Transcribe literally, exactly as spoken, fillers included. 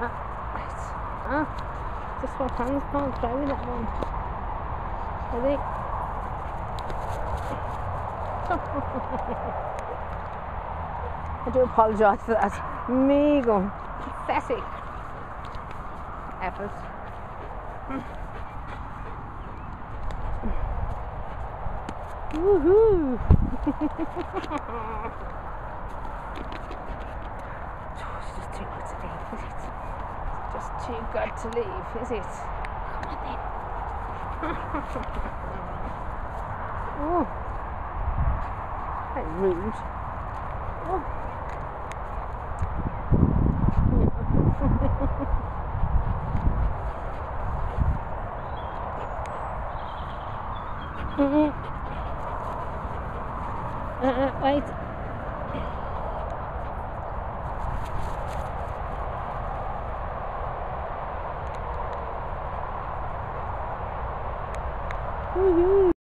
right. Ah, just swap hands, Paul. Try with that one. Ready? I do apologise for that. Me going pathetic effort. Woohoo! It's just too good to leave, is it? It's just too good to leave, is it? Come on then. Oh, very rude. Oh. Mm-mm. Uh-uh, wait. Woohoo!